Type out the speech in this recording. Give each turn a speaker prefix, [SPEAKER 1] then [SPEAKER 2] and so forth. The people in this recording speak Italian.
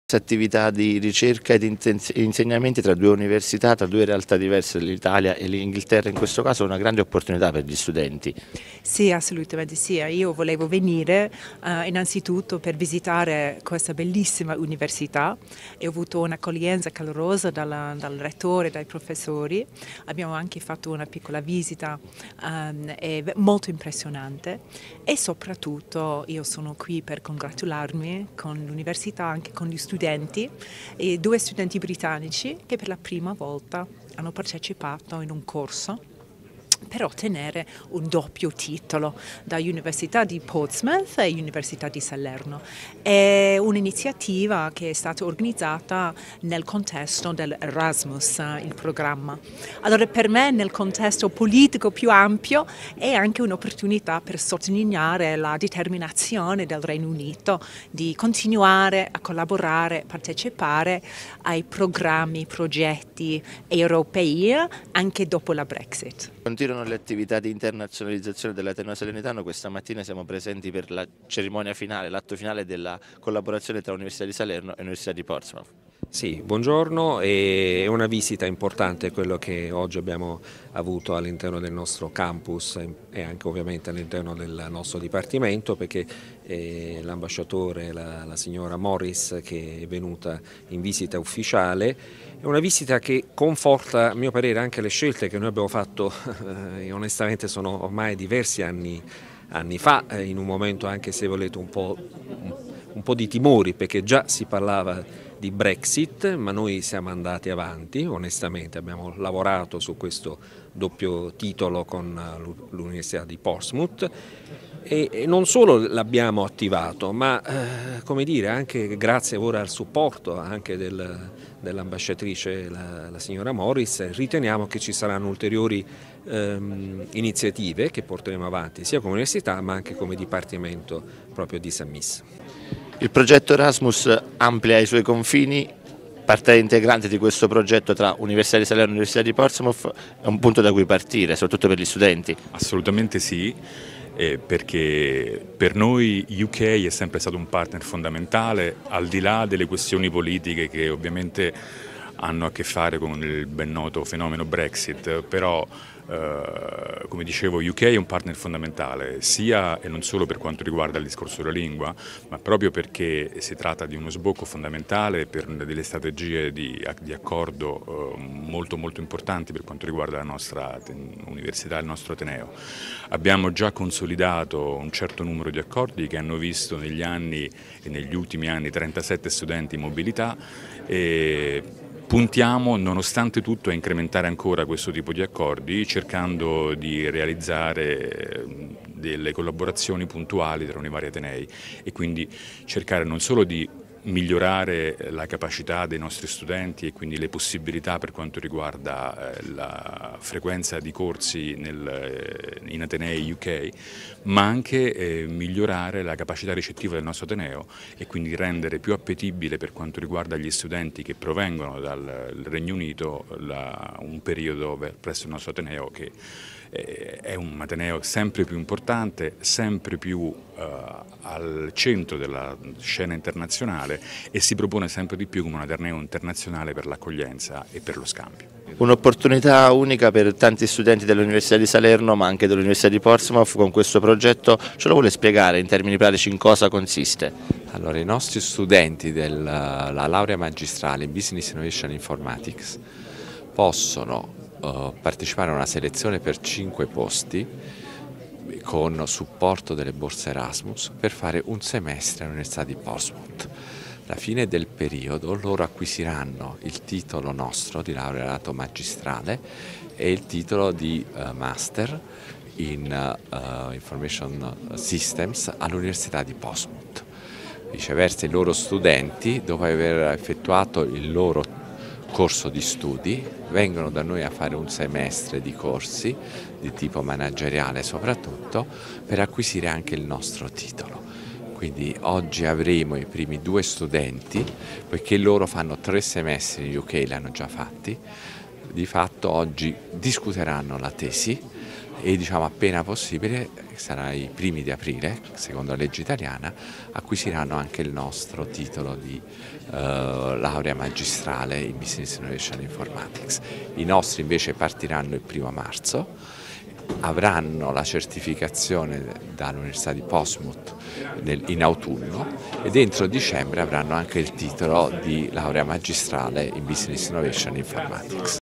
[SPEAKER 1] Attività di ricerca ed insegnamenti tra due università, tra due realtà diverse, l'Italia e l'Inghilterra in questo caso è una grande opportunità per gli studenti.
[SPEAKER 2] Sì, assolutamente sì. Io volevo venire innanzitutto per visitare questa bellissima università e ho avuto un'accoglienza calorosa dal rettore, dai professori. Abbiamo anche fatto una piccola visita molto impressionante e soprattutto io sono qui per congratularmi con l'università, anche con gli studenti e due studenti britannici che per la prima volta hanno partecipato in un corso per ottenere un doppio titolo da Università di Portsmouth e Università di Salerno. È un'iniziativa che è stata organizzata nel contesto dell'Erasmus, il programma. Allora per me nel contesto politico più ampio è anche un'opportunità per sottolineare la determinazione del Regno Unito di continuare a collaborare, partecipare ai programmi, progetti europei anche dopo la Brexit.
[SPEAKER 1] Continuano le attività di internazionalizzazione dell'Ateneo Salernitano. Questa mattina siamo presenti per la cerimonia finale, l'atto finale della collaborazione tra l'Università di Salerno e l'Università di Portsmouth.
[SPEAKER 3] Sì, buongiorno, è una visita importante quello che oggi abbiamo avuto all'interno del nostro campus e anche ovviamente all'interno del nostro dipartimento, perché l'ambasciatore, la signora Morris, che è venuta in visita ufficiale, è una visita che conforta a mio parere anche le scelte che noi abbiamo fatto, e onestamente sono ormai diversi anni fa, in un momento anche se volete un po' di timori, perché già si parlava di Brexit, ma noi siamo andati avanti, onestamente abbiamo lavorato su questo doppio titolo con l'Università di Portsmouth e non solo l'abbiamo attivato, ma come dire, anche grazie ora al supporto anche dell'ambasciatrice, la signora Morris, riteniamo che ci saranno ulteriori iniziative che porteremo avanti sia come università ma anche come dipartimento proprio di St. Miss.
[SPEAKER 1] Il progetto Erasmus amplia i suoi confini, parte integrante di questo progetto tra Università di Salerno e Università di Portsmouth è un punto da cui partire, soprattutto per gli studenti.
[SPEAKER 4] Assolutamente sì, perché per noi UK è sempre stato un partner fondamentale, al di là delle questioni politiche che ovviamente hanno a che fare con il ben noto fenomeno Brexit, però come dicevo UK è un partner fondamentale sia e non solo per quanto riguarda il discorso della lingua, ma proprio perché si tratta di uno sbocco fondamentale per delle strategie di accordo molto importanti per quanto riguarda la nostra università e il nostro Ateneo. Abbiamo già consolidato un certo numero di accordi che hanno visto negli anni e negli ultimi anni 37 studenti in mobilità e puntiamo nonostante tutto a incrementare ancora questo tipo di accordi, cercando di realizzare delle collaborazioni puntuali tra i vari atenei e quindi cercare non solo di migliorare la capacità dei nostri studenti e quindi le possibilità per quanto riguarda la frequenza di corsi in Atenei UK, ma anche migliorare la capacità ricettiva del nostro Ateneo e quindi rendere più appetibile per quanto riguarda gli studenti che provengono dal Regno Unito un periodo presso il nostro Ateneo che è un Ateneo sempre più importante, sempre più al centro della scena internazionale e si propone sempre di più come un Ateneo internazionale per l'accoglienza e per lo scambio.
[SPEAKER 1] Un'opportunità unica per tanti studenti dell'Università di Salerno ma anche dell'Università di Portsmouth. Con questo progetto ce lo vuole spiegare in termini pratici in cosa consiste?
[SPEAKER 5] Allora, i nostri studenti della laurea magistrale in Business Innovation Informatics possono partecipare a una selezione per 5 posti con supporto delle borse Erasmus per fare un semestre all'Università di Portsmouth. Alla fine del periodo loro acquisiranno il titolo nostro di laureato magistrale e il titolo di master in Information Systems all'Università di Portsmouth. Viceversa, i loro studenti, dopo aver effettuato il loro corso di studi, vengono da noi a fare un semestre di corsi di tipo manageriale soprattutto per acquisire anche il nostro titolo. Quindi oggi avremo i primi 2 studenti, poiché loro fanno 3 semestri in UK, li hanno già fatti, di fatto oggi discuteranno la tesi e diciamo appena possibile, sarà i primi di aprile, secondo la legge italiana, acquisiranno anche il nostro titolo di laurea magistrale in Business Innovation Informatics. I nostri invece partiranno il 1° marzo, avranno la certificazione dall'Università di Portsmouth in autunno e dentro dicembre avranno anche il titolo di laurea magistrale in Business Innovation Informatics.